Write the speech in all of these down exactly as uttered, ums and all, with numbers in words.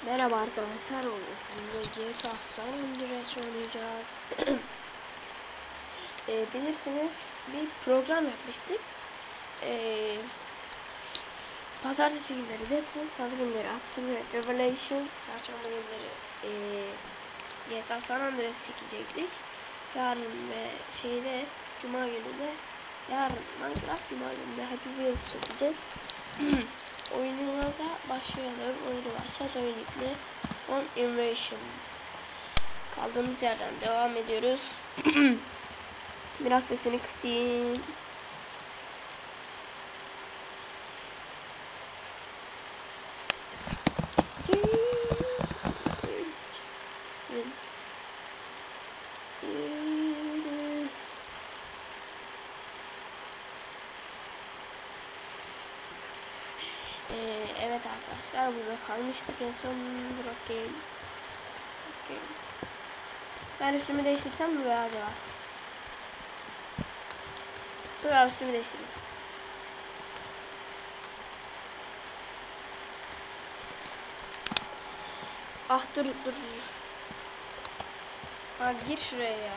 Merhaba arkadaşlar, bugün sizinle G T A San Andreas oynayacağız. e, bilirsiniz bir program yapmıştık. E, Pazartesi günleri Deadpool, Salı günleri Assassin's Creed Revelation, Çarşamba günleri e, G T A San Andreas çekecektik. Yarın ve şeyde Cuma günü de yarın Minecraft, Cuma günü de Happy Wheels çekeceğiz. Oyunumuza başlayalım. Oyunu başlat, oyun yükle. On Invasion. Kaldığımız yerden devam ediyoruz. Biraz sesini kısayım. Ee, evet arkadaşlar, burada kalmıştık en son. Bakayım. Bakayım. Ben üstümü değiştirsem mi be acaba? Dur ya, üstümü değiştireyim. Ah dur dur. Ha, gir şuraya ya.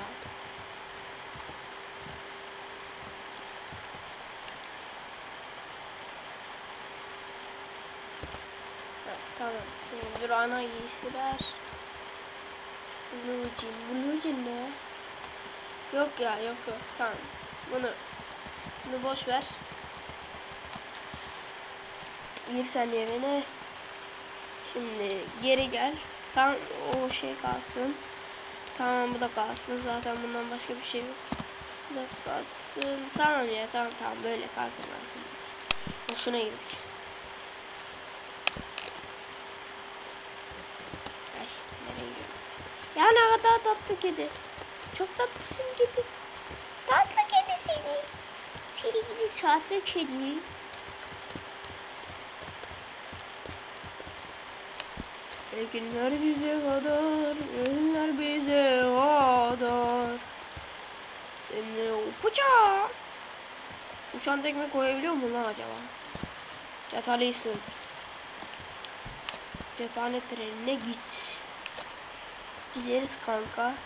Tamam. Dur, ana giysiler. Blue jean. Blue jean ne? Yok ya, yok yok. Tamam. Bunu bunu boş ver. Gir sen yerine. Şimdi geri gel. Tam o şey kalsın. Tamam, bu da kalsın. Zaten bundan başka bir şey yok. Bu da kalsın. Tamam ya, tamam tamam, böyle kalsın kalsın. Hoşuna girdik. Ay, nereye gidiyorum? Ya ne kadar tatlı kedi. Çok tatlısın kedi. Tatlı kedi seni. Seni gidi tatlı kedi. Günler bize kadar, günler bize kadar. Seni uçağa. Uçan tekme koyabiliyor mu lan acaba? Catalyst. Cephane trenine git. Gideriz kanka.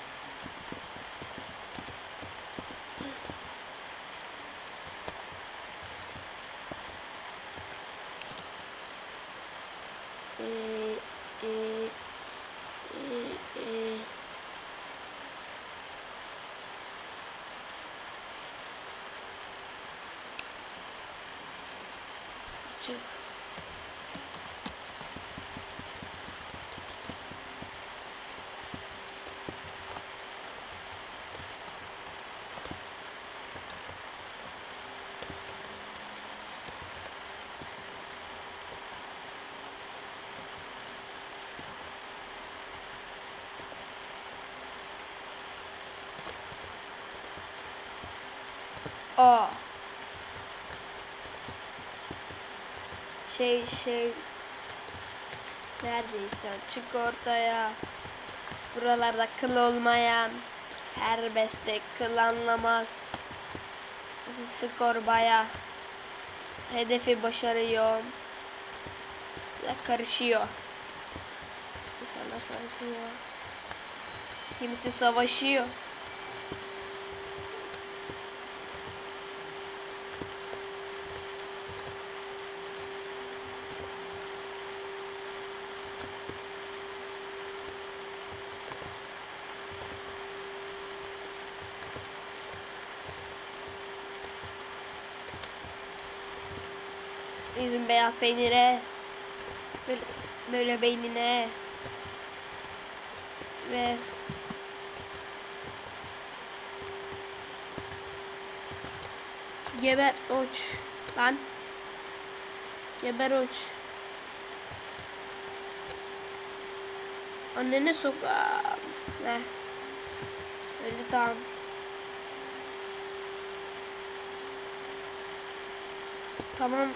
Ee, e, e, e. Çık. Aa. Şey şey. Neredeysen çık ortaya. Buralarda kıl olmayan her beste kıl anlamaz. Skor baya. Hedefi başarıyor. Karışıyor. İnsanlar savaşıyor. Kimisi savaşıyor. Bizim beyaz peynire, böyle, böyle beynine ve geber uç lan, geber uç. Annene sok. Ne? Öyle tamam. Tamam.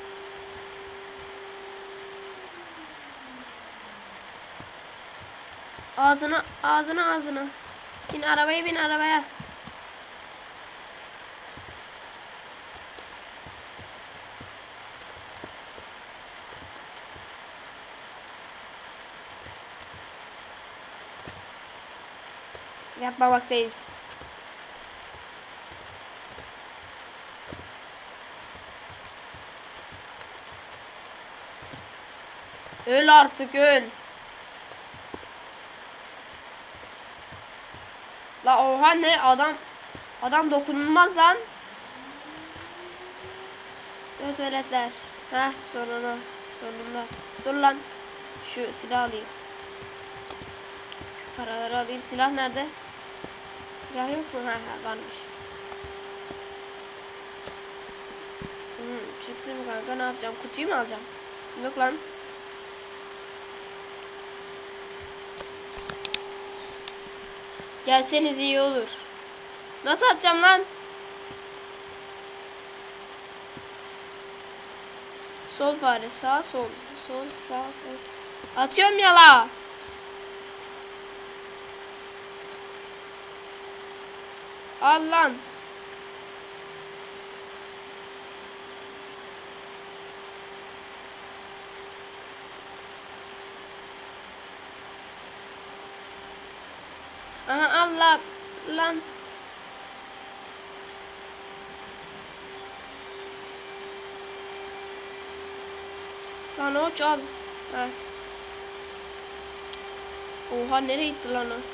Ağzına, ağzına, ağzına. Bin arabaya, bin arabaya. Yapmamaktayız. Öl artık öl. La oha ne adam adam dokunulmaz lan. Evet veletler. Heh sonuna sonunda. Dur lan. Şu silah alayım. Şu paraları alayım. Silah nerede? Silah yok mu? Ha, ha varmış. Hmm, çıktı mı kanka, ne yapacağım? Kutuyu mu alacağım? Yok lan. Gelseniz iyi olur. Nasıl atacağım lan? Sol fare, sağ sol. Sol sağ sol. Atıyorum ya la. Al lan. Aha al la. Lan. Lan o çal. Ha. Oha nereye gitti lan o?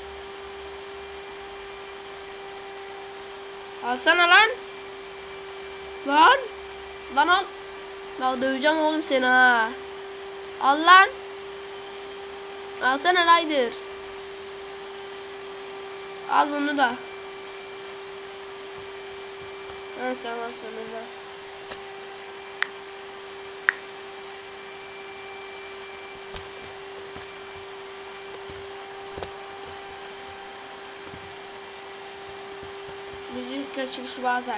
Alsana lan. Lan. Lan al. Bak döveceğim oğlum seni ha. Al lan. Alsana Ryder. Al bunu da. Evet tamam sonunda. Müzik kaçış bazen.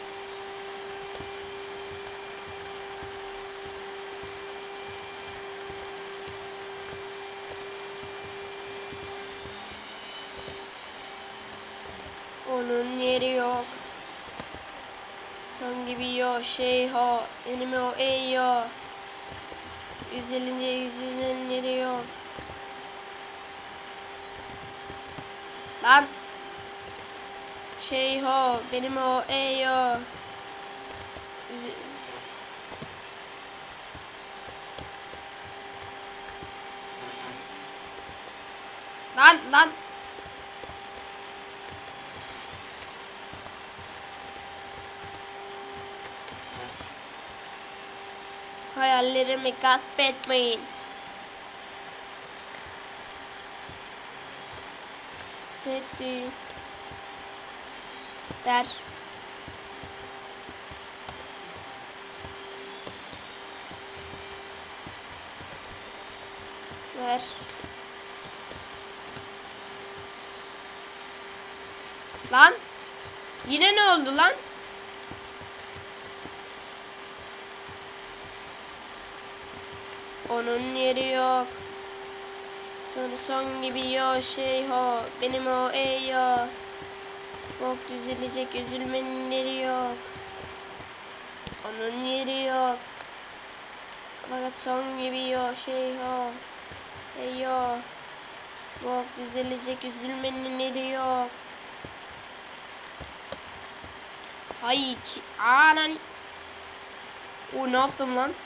Onun yeri yok. Son gibi yo şey ho. Enimi o ey yo. Yüzelince yüzünün yeri yok. Lan. Şey ho. Benim o ey yo. Lan lan. Hayallerimi gasp etmeyin. Etti. Der. Ver. Lan. Yine ne oldu lan? Onun yeri yok. Sonra son gibi yo şey ho. Benim o ey yo. Bok düzelecek, üzülmenin yeri yok. Onun yeri yok. Fakat son gibi yo şey ho. Ey yo. Bok düzelecek, üzülmenin yeri yok. Hay anan. O ne yaptım lan?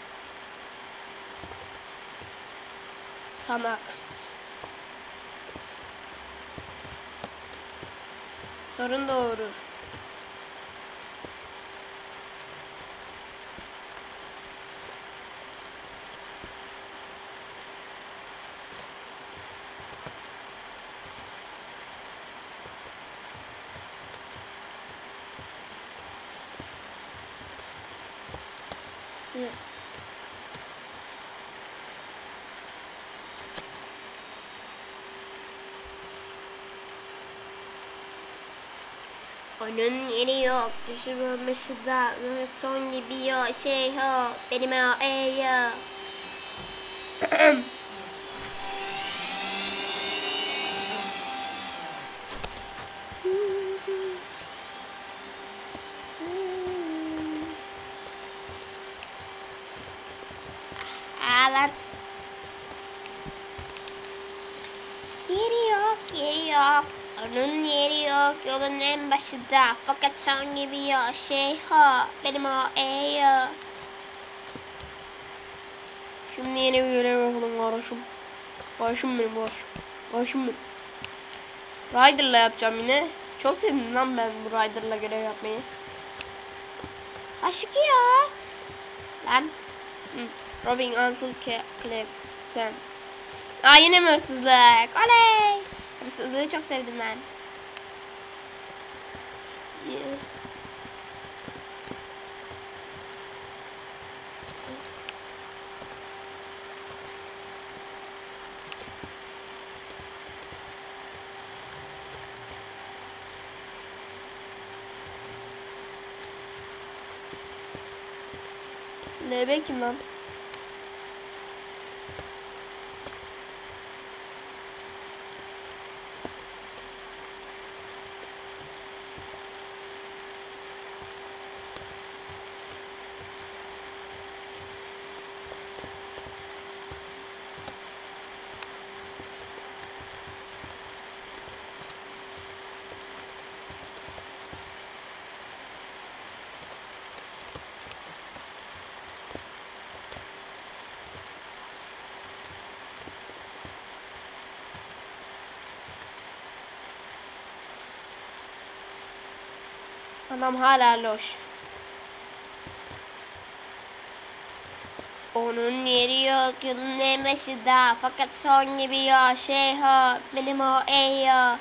Sanak. Sorun doğurur. Onun yeri yok, düşürülmüşü da son gibi yo şey ho, benim o ey yo. Alan. Yeri yok, yeri yok. Onun yeri yok yolun en başında. Fakat son gibi yok şey ho. Benim o eyo. Şimdi yeni bir görev yapalım kardeşim. Kardeşim benim kardeşim. Kardeşim benim. Rider'la yapacağım yine. Çok sevdim lan ben bu Rider'la görev yapmayı. Aşkı ya. Lan. Hı. Robin Ansel Clip. Sen. Aa yine mi hırsızlık? Oley. Hırsızlığı çok sevdim ben. Yeah. Ne bekim lan? Adam hala loş. Onun yeri yok yolun en başında. Fakat son gibi yok şey ho. Benim o eyo.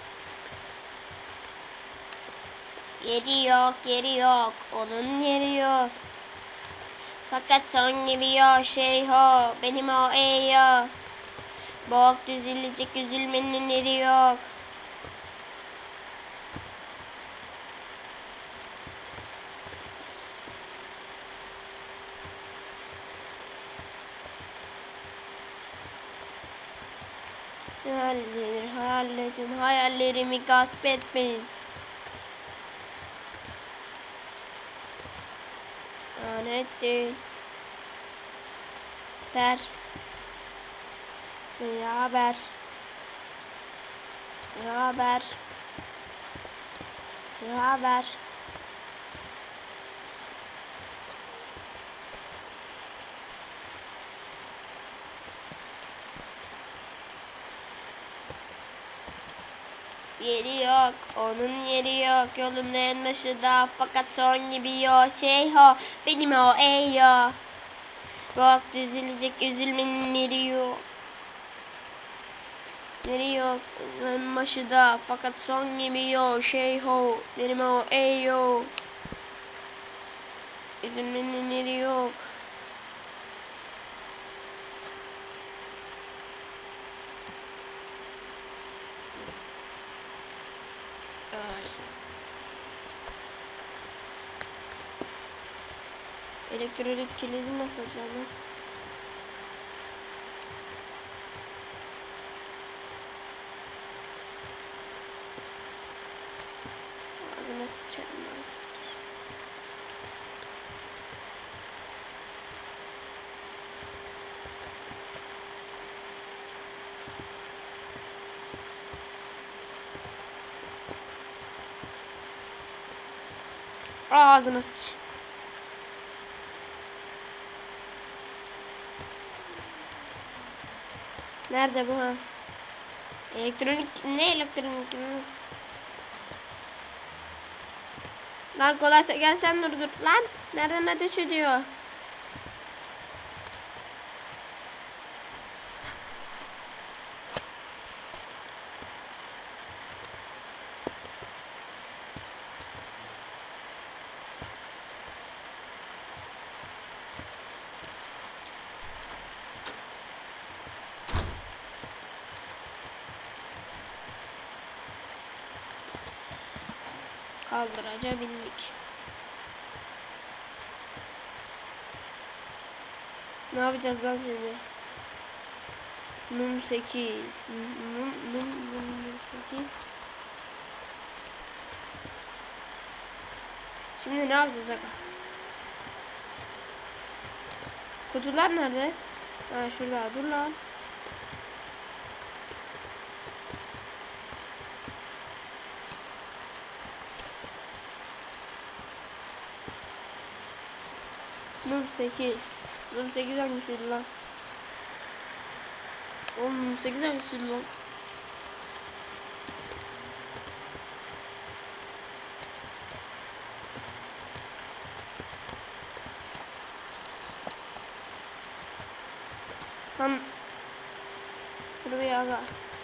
Yeri yok yeri yok. Onun yeri yok. Fakat son gibi yok şey ho. Benim o eyo. Bok düzülecek üzülmenin yeri yok. Hayallerim, hayallerim, hayallerimi gasp etmeyin. Lanet değil. Ver. Ne haber? Ne haber? Ne haber? Yeri yok, onun yeri yok, yolun en başında fakat son gibi yok şey ho, benim o eyo. Bak düzülecek üzülmenin yeri yok. Yeri yok, en başında fakat son gibi yok şey ho, benim o eyo. Üzülmenin yeri yok. Elektronik kilidi nasıl açalım? Ağzına sıçarım lazım. Ağzına sıç. Nerede bu ha? Elektronik ne elektronik? Lan kolaysa gel sen dur dur lan. Nereden ateş ediyor? Kaldıraca bindik. Ne yapacağız lan şimdi? Num sekiz. Num num num sekiz. Şimdi ne yapacağız aga? Kutular nerede? Ha şurada dur lan. Num sekiz. Num sekiz hangisiydi lan? Oğlum Num sekiz hangisiydi lan? Lan. Dur bir aga.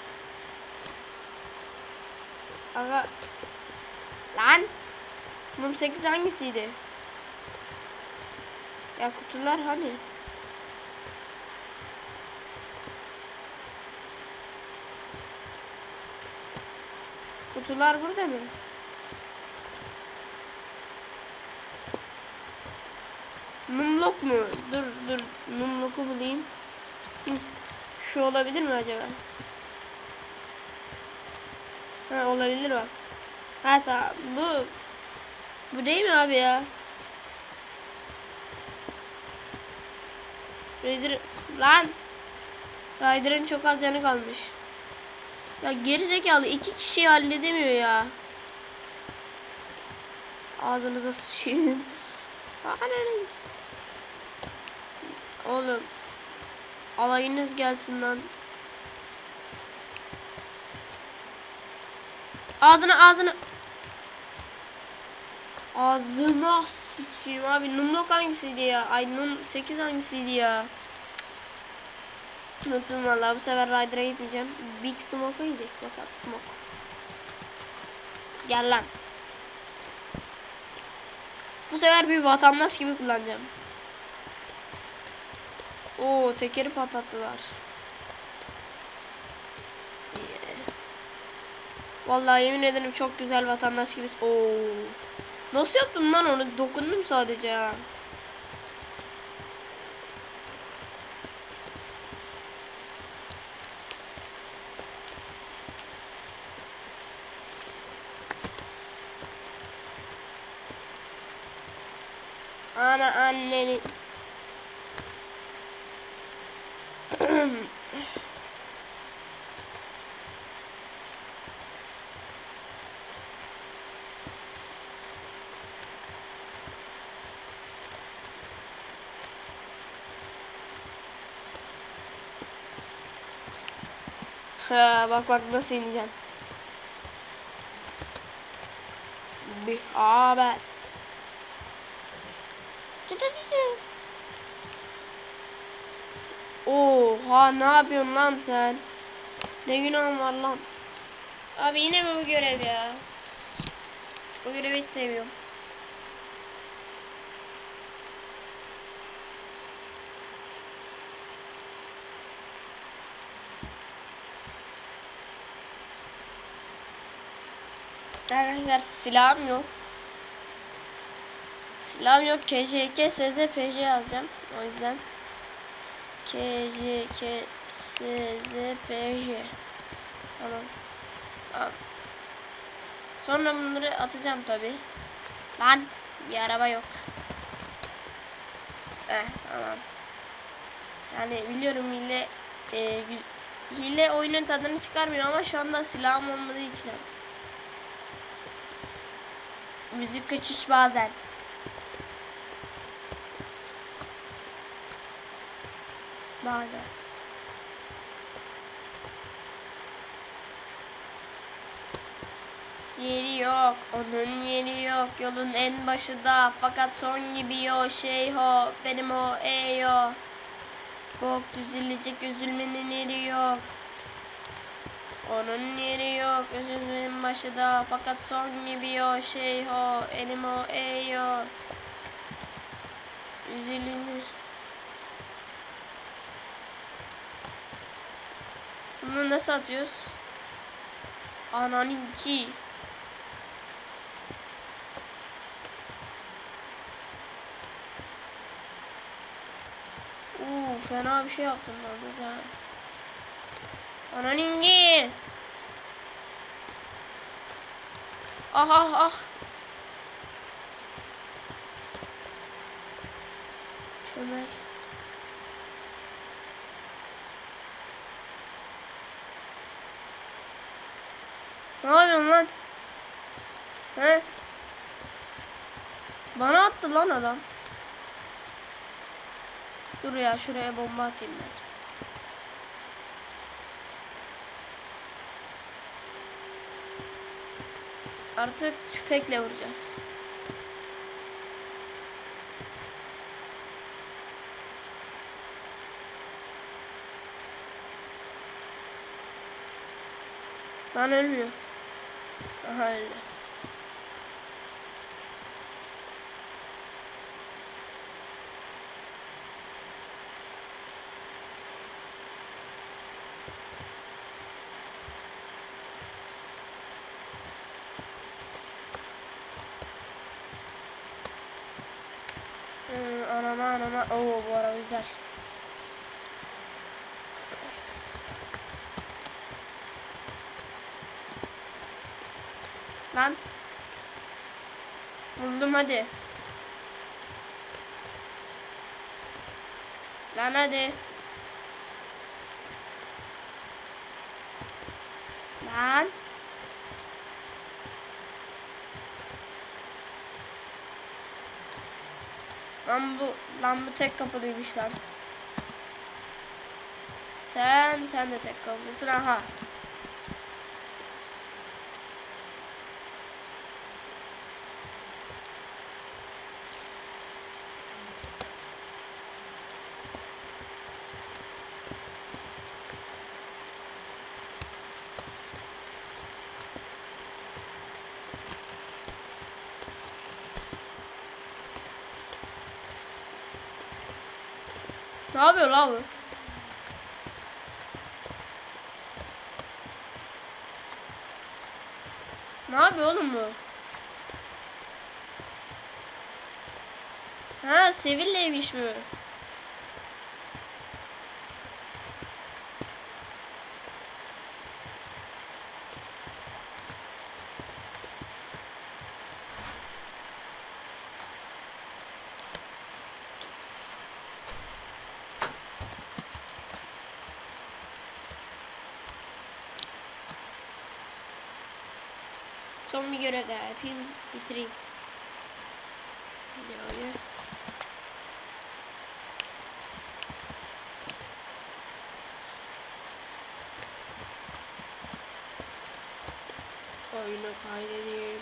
Aga. Lan. Num sekiz hangisiydi? Ya kutular hani? Kutular burada mı? Numlock mu? Dur dur. Numlock'u bulayım. Şu olabilir mi acaba? Ha olabilir bak. Ha tamam. Bu bu değil mi abi ya? Raider lan. Raider'ın çok az canı kalmış. Ya gerizekalı iki kişiyi halledemiyor ya. Ağzınıza sıçayım. Oğlum. Alayınız gelsin lan. Ağzına ağzına. Ağzına sıçayım abi. Numlock hangisiydi ya? Ay Num sekiz hangisiydi ya? Unuttum valla, bu sefer Rider'a gitmeyeceğim. Big Smoke'a gidelim bakalım. Smoke. Gel lan. Bu sefer bir vatandaş gibi kullanacağım. Oo tekeri patlattılar. Yeah. Vallahi yemin ederim çok güzel vatandaş gibi. Oo. Nasıl yaptım lan onu? Dokundum sadece ha. Ana anneni. Ha, bak bak nasıl ineceğim. Bir haber. Oha ne yapıyorsun lan sen? Ne günahın var lan? Abi yine mi bu görev ya? Bu görevi hiç sevmiyorum. Arkadaşlar silahım yok. Silahım yok. K J K S Z P J yazacağım. O yüzden K J K S Z P J. Tamam. Tamam. Sonra bunları atacağım tabi. Lan bir araba yok. Eh tamam. Yani biliyorum hile e, hile oyunun tadını çıkarmıyor ama şu anda silahım olmadığı için. Müzik kaçış bazen. Bazen. Yeri yok, onun yeri yok, yolun en başında, fakat son gibi o şey ho, benim o eyo. Bok düzülecek, üzülmenin yeri yok. Onun yeri yok, üzülmenin başında, fakat son gibi o şey ho, benim o eyo. Üzülünür. Bunu nasıl atıyoruz? Ananinki. Uuu fena bir şey yaptım ben bize. Ananinki. Ah ah ah. Çömel. Ne yapıyorsun lan? He? Bana attı lan adam. Dur ya, şuraya bomba atayım ben. Artık tüfekle vuracağız. Lan ölmüyor. Aha öldü. Ee, anama anama. Oo, bu ara güzel. Lan. Buldum hadi. Lan hadi. Lan. Lan bu, lan bu tek kapılıymış lan. Sen, sen de tek kapılısın, aha. Ne yapıyor lan bu? Ne yapıyor oğlum bu? Ha, Seville'ymiş bu. Son bir görev daha yapayım, bitireyim. Videoyu. Oyunu kaydedeyim.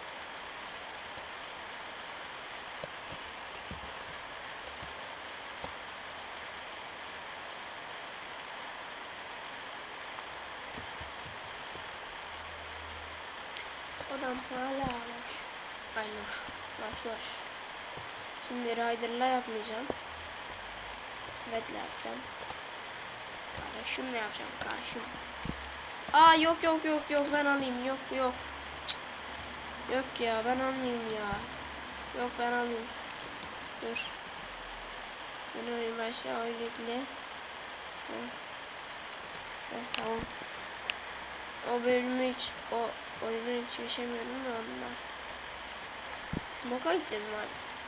Adam hala var. Aynen. Baş baş. Şimdi Rider'la yapmayacağım. Svet'le yapacağım. Kardeşimle yapacağım. Kardeşim. Aa yok yok yok yok, ben alayım. Yok yok. Yok ya, ben almayayım ya. Yok, ben alayım. Dur. Ben oyun başla oyunla. Heh. Heh, tamam. O bölümü hiç, o oyunu hiç yaşamıyorum da ondan. Smoke'a gideceğiz maalesef.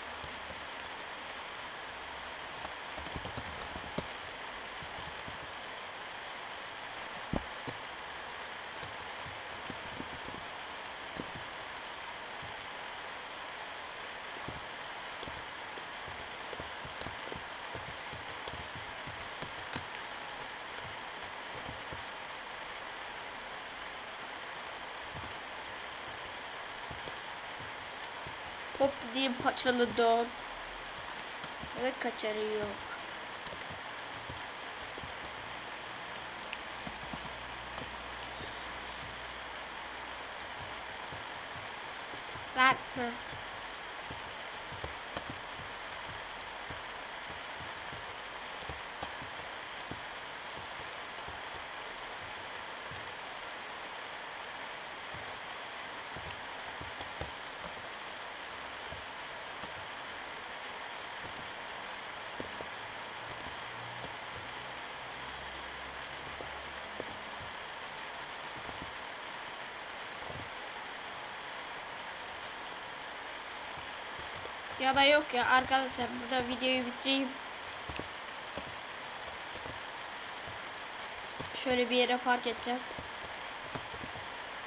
Hop diyeyim, paçalı don. Ve kaçarı yok. Lan. Heh. Ya da yok ya arkadaşlar, burada videoyu bitireyim. Şöyle bir yere park edeceğim.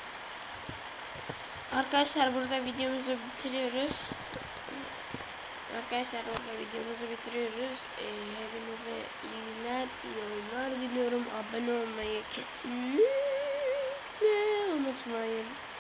Arkadaşlar burada videomuzu bitiriyoruz. Arkadaşlar orada videomuzu bitiriyoruz. Ee, hepinize iyi günler, iyi oyunlar diliyorum. Abone olmayı kesinlikle unutmayın.